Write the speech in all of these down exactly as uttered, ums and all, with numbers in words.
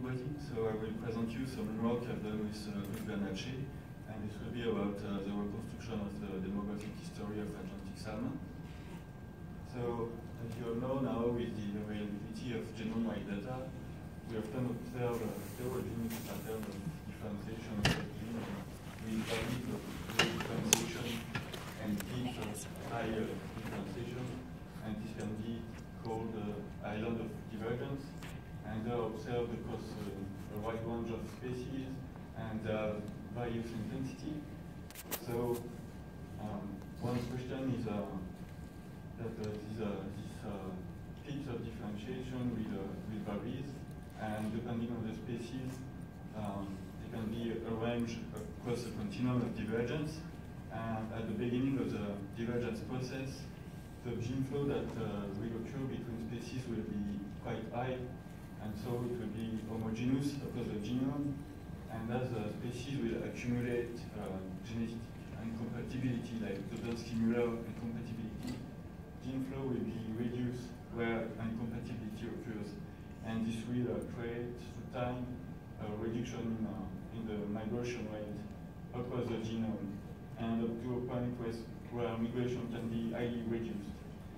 everybody. So I will present you some work I've done with uh, Luc Bernatchez, and it will be about uh, the reconstruction of the demographic history of Atlantic salmon. So, as you all know now, with the availability of genome-wide data, we often observe a heterogeneous pattern of differentiation of the genome with valid of differentiation and deep higher differentiation, and this can be called uh, island of divergence, and they are observed across uh, a wide range of species and uh, various intensity. So um, one question is uh, that uh, this, uh, this uh, peaks of differentiation will, uh, will vary, and depending on the species, um, they can be arranged across a continuum of divergence. And at the beginning of the divergence process, the gene flow that uh, will occur between species will be quite high, and so it will be homogeneous across the genome. And as the species will accumulate uh, genetic incompatibility, like the Donsky-Muller incompatibility, gene flow will be reduced where incompatibility occurs. And this will uh, create, through time, a reduction in, uh, in the migration rate across the genome, and up to a point where, where migration can be highly reduced.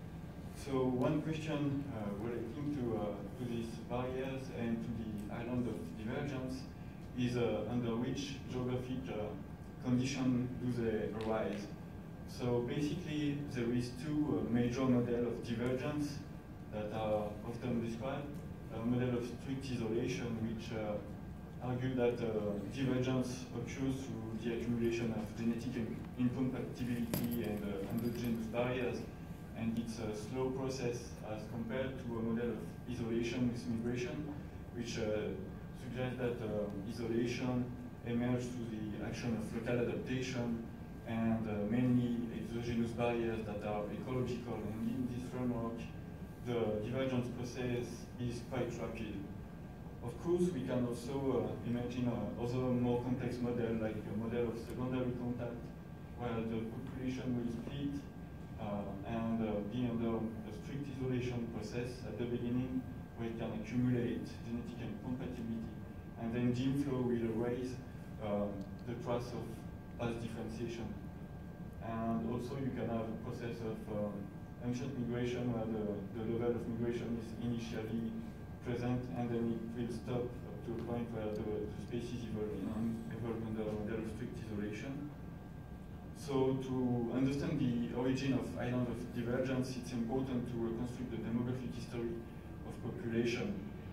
So one question uh, relating to, uh, to these barriers and to the island of divergence is uh, under which geographic uh, condition do they arise. So basically there is two uh, major models of divergence that are often described. A model of strict isolation, which uh, argue that uh, divergence occurs through the accumulation of genetic incompatibility and uh, endogenous barriers, and it's a slow process as compared to a model of isolation with migration, which uh, suggests that uh, isolation emerges through the action of local adaptation and uh, mainly exogenous barriers that are ecological. And in this framework, the divergence process is quite rapid. Of course, we can also uh, imagine uh, other more complex model, like a model of secondary contact, where the population will split uh, and uh, be under a strict isolation process at the beginning, where it can accumulate genetic incompatibility, and then gene flow will erase uh, the trace of past differentiation. And also, you can have a process of um, ancient migration, where the, the level of migration is initially present, and then it will stop up to a point where the, the species evolve, um, evolve under a model of strict isolation. So to understand the origin of island of divergence, it's important to reconstruct the demographic history of population.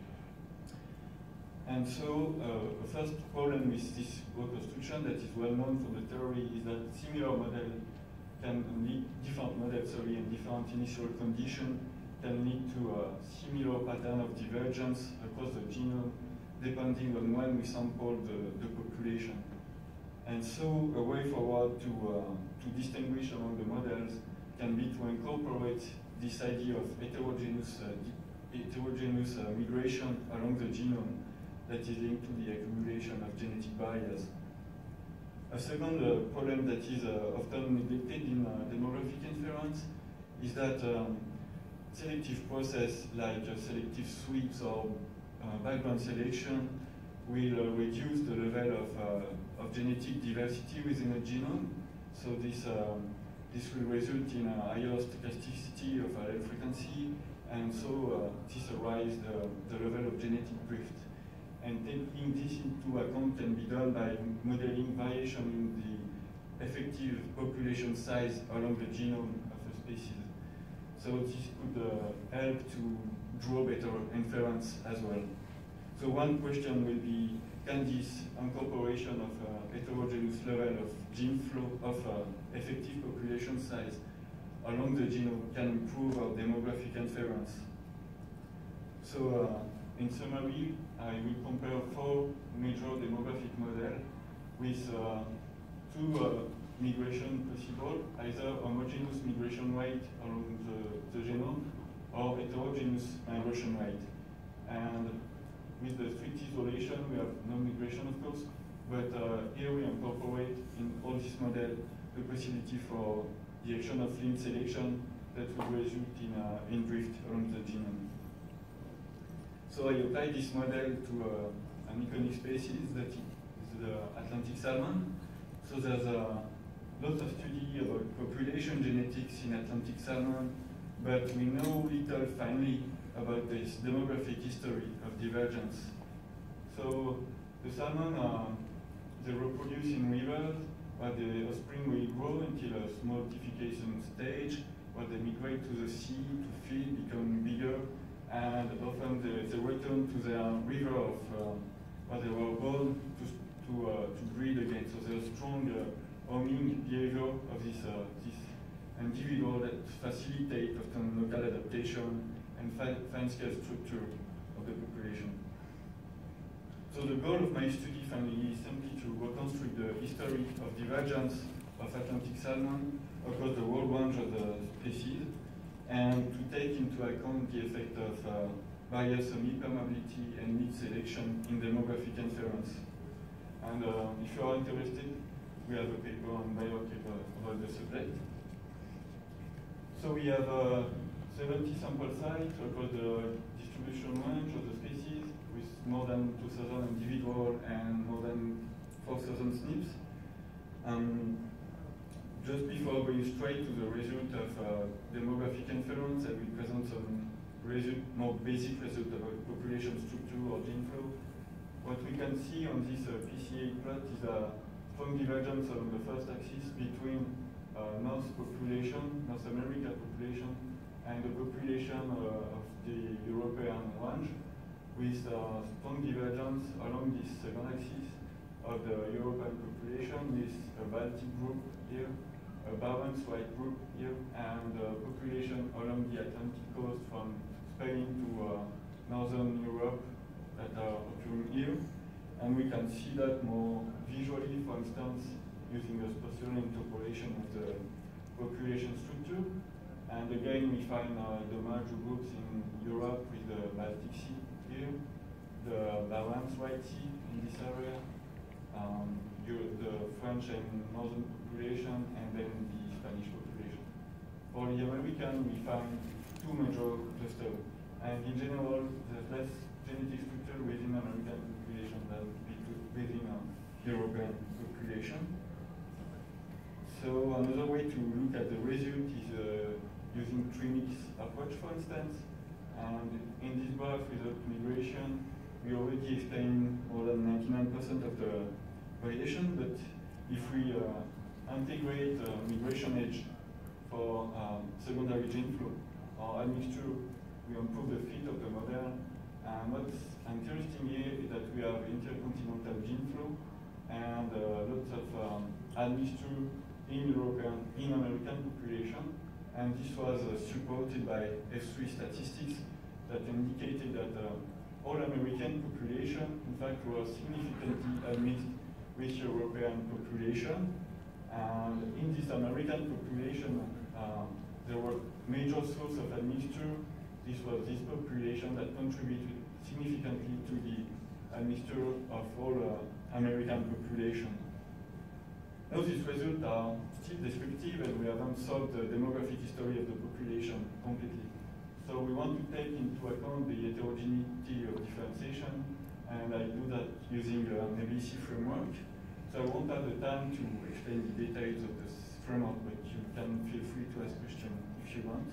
And so uh, the first problem with this reconstruction that is well known from the theory is that similar model can lead, different models, sorry, and different initial conditions can lead to a similar pattern of divergence across the genome, depending on when we sample the, the population. And so a way forward to, uh, to distinguish among the models can be to incorporate this idea of heterogeneous, uh, heterogeneous uh, migration along the genome that is linked to the accumulation of genetic barriers. A second uh, problem that is uh, often neglected in uh, demographic inference is that um, selective process like uh, selective sweeps or uh, background selection will uh, reduce the level of, uh, of genetic diversity within a genome. So this, um, this will result in a higher stochasticity of allele frequency, and so uh, this arises the, the level of genetic drift. And taking this into account can be done by modeling variation in the effective population size along the genome of a species. So this could uh, help to draw better inference as well. So one question will be, can this incorporation of uh, heterogeneous level of gene flow, of uh, effective population size along the genome, can improve our demographic inference? So uh, in summary, I will compare four major demographic models with uh, two uh, migration possible, either homogeneous migration rate along the, the genome or heterogeneous migration rate. And with the strict isolation, we have no migration, of course, but uh, here we incorporate in all this model the possibility for the action of link selection that will result in, uh, in drift along the genome. So I applied this model to uh, an iconic species that is the Atlantic salmon. So there's a lot of study about population genetics in Atlantic salmon, but we know little finally about this demographic history of divergence. So the salmon, uh, they reproduce in rivers where the offspring will grow until a smoltification stage, where they migrate to the sea to feed, become bigger, and often they, they return to their river of uh, where they were born to, to, uh, to breed again. So there's strong uh, homing behavior of this, uh, this individual that facilitate often local adaptation and fine-scale structure of the population. So the goal of my study finally is simply to reconstruct the history of divergence of Atlantic salmon across the whole range of the species, and to take into account the effect of uh, bias on permeability and meat selection in demographic inference. And uh, if you are interested, we have a paper on BioArchive about the subject. So we have uh, seventy sample sites across the distribution range of the species, with more than two thousand individuals and more than four thousand S N Ps. Um, just before going straight to the result of uh, demographic inference, I will present some result, more basic result about population structure or gene flow. What we can see on this uh, P C A plot is a strong divergence on the first axis between uh, North population, North America population, and the population uh, of the European range, with uh, strong divergence along this second axis of the European population, with a Baltic group here, a Barents White group here, and a population along the Atlantic coast from Spain to uh, Northern Europe that are occurring here. And we can see that more visually, for instance, using a spatial interpolation of the population structure. And again, we find uh, the major groups in Europe with the Baltic Sea here, the Barents White Sea in this area, um, the French and Northern population, and then the Spanish population. For the American, we find two major clusters. And in general, there's less genetic structure within American population than within a European population. So another way to look at the result is uh, using trimix approach, for instance. And in this graph result migration, we already explained more than ninety-nine percent of the variation, but if we uh, integrate uh, migration edge for um, secondary gene flow or admixture, we improve the fit of the model. And what's interesting here is that we have intercontinental gene flow and uh, lots of um, admixture in European, in American population. And this was uh, supported by F three statistics that indicated that uh, all American population, in fact, was significantly admixed with European population. And in this American population, uh, there were major sources of admixture. This was this population that contributed significantly to the admixture of all uh, American population. Now these results are still descriptive, and we haven't solved the demographic history of the population completely. So we want to take into account the heterogeneity of differentiation, and I do that using an A B C framework. So I won't have the time to explain the details of this framework, but you can feel free to ask questions if you want.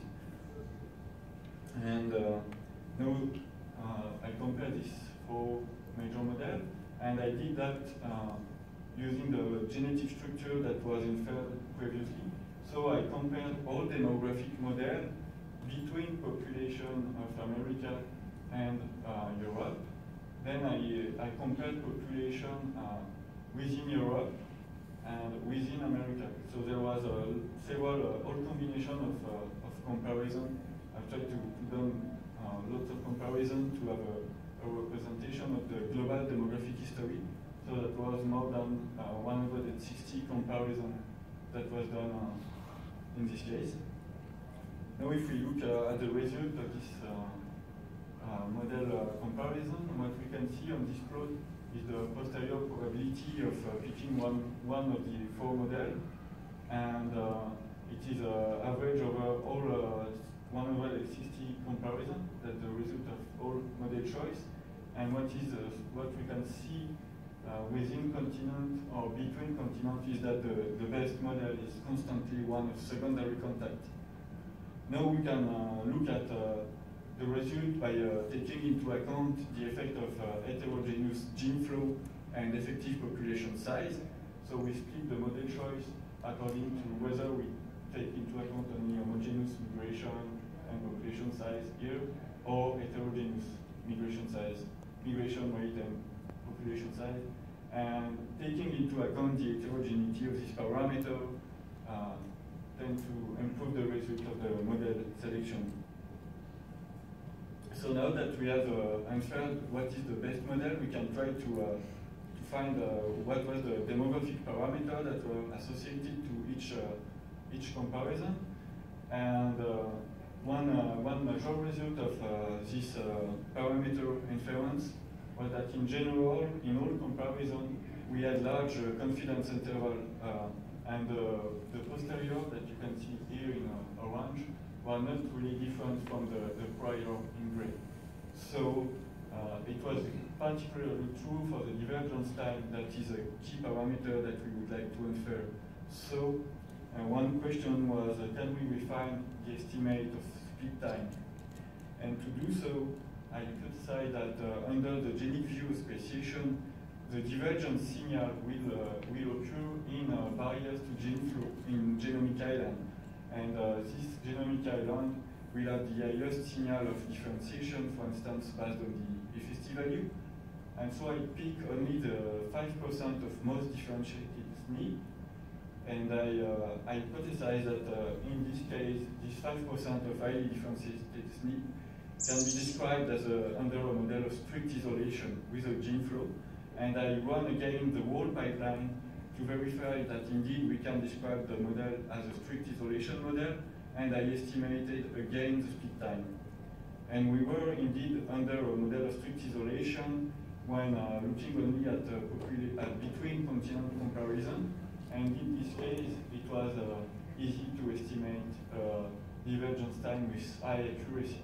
And uh, now uh, I compare these four major models, and I did that uh, using the genetic structure that was inferred previously. So I compared all demographic models between population of America and uh, Europe. Then I, I compared population uh, within Europe and within America. So there was uh, several uh, all combination of, uh, of comparison. I've tried to, to do uh, lots of comparison to have a, a representation of the global demographic history. So that was more than uh, one hundred sixty comparison that was done uh, in this case. Now if we look uh, at the result of this uh, uh, model uh, comparison, what we can see on this plot is the posterior probability of uh, picking one, one of the four models. And uh, it is uh, average over all uh, one hundred sixty comparison, that's the result of all model choice. And what is uh, what we can see uh, within continent or between continents is that the, the best model is constantly one of secondary contact. Now we can uh, look at uh, the result by uh, taking into account the effect of uh, heterogeneous gene flow and effective population size. So we split the model choice according to whether we take into account only homogeneous migration and population size here, or heterogeneous migration size, migration rate and population size. And taking into account the heterogeneity of this parameter uh, tend to improve the result of the model selection. So now that we have uh, answered what is the best model, we can try to, uh, to find uh, what was the demographic parameter that were associated to each, uh, each comparison. And uh, one, uh, one major result of uh, this uh, parameter inference was that in general, in all comparison, we had large uh, confidence interval, uh, and uh, the posterior that you can see here in uh, orange were not really different from the, the prior in gray. So uh, it was particularly true for the divergence time, that is a key parameter that we would like to infer. So uh, one question was, uh, can we refine the estimate of split time? And to do so, I hypothesize that uh, under the genic view speciation, the divergence signal will, uh, will occur in uh, barriers to gene flow in genomic island. And uh, this genomic island will have the highest signal of differentiation, for instance, based on the F S T value. And so I pick only the five percent of most differentiated S N I. And I, uh, I hypothesize that uh, in this case, this five percent of highly differentiated S N I can be described as a, under a model of strict isolation with a gene flow. And I run again the whole pipeline to verify that indeed we can describe the model as a strict isolation model, and I estimated again the split time. And we were indeed under a model of strict isolation when uh, looking only at, uh, at between continent comparison, and in this case it was uh, easy to estimate uh, divergence time with high accuracy.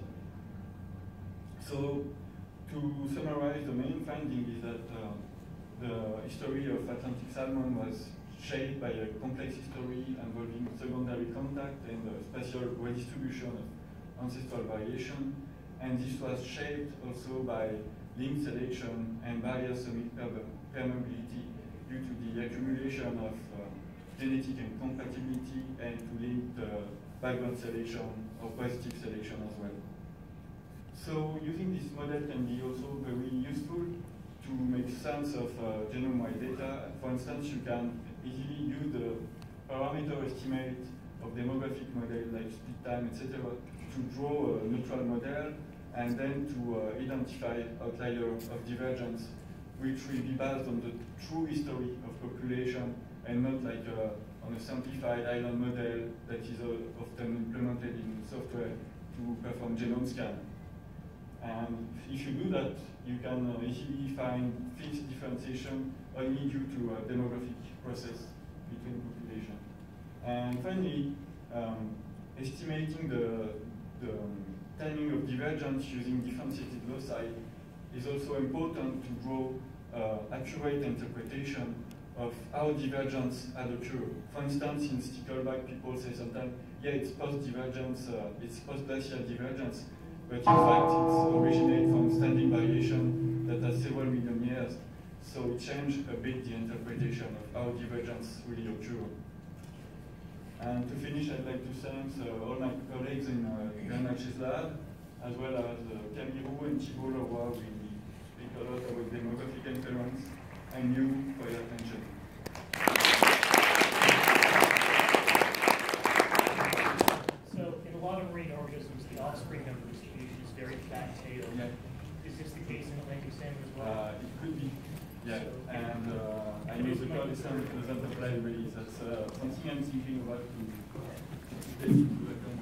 So to summarize, the main finding is that uh, the history of Atlantic salmon was shaped by a complex history involving secondary contact and uh, spatial redistribution of ancestral variation. And this was shaped also by link selection and barrier summit permeability due to the accumulation of uh, genetic incompatibility and to link the background selection or positive selection as well. So using this model can be also very useful to make sense of uh, genome-wide data. For instance, you can easily use the parameter estimate of demographic model like split time, et cetera, to draw a neutral model and then to uh, identify outlier of divergence, which will be based on the true history of population and not like uh, on a simplified island model that is uh, often implemented in software to perform genome scan. And if you do that, you can uh, easily find fixed differentiation only due to a demographic process between population. And finally, um, estimating the, the um, timing of divergence using differentiated loci is also important to draw uh, accurate interpretation of how divergence had occurred. For instance, in stickleback, people say sometimes, yeah, it's post-divergence, uh, it's post-glacial divergence, but in fact, it originates from standing variation that has several million years. So it changed a bit the interpretation of how divergence really occurred. And to finish, I'd like to thank uh, all my colleagues in uh, Greenwich's lab, as well as uh, Camille Roux and Thibault Leroy. We speak a lot about demographic inference, and you for your attention. So in a lot of marine organisms, the offspring number distribution is very fat-tailed. Yeah. Is this the case in Atlantic salmon as well? Uh, it could be. Yeah, and uh, I know the constant doesn't apply really. That's uh, something I'm thinking about to take into account.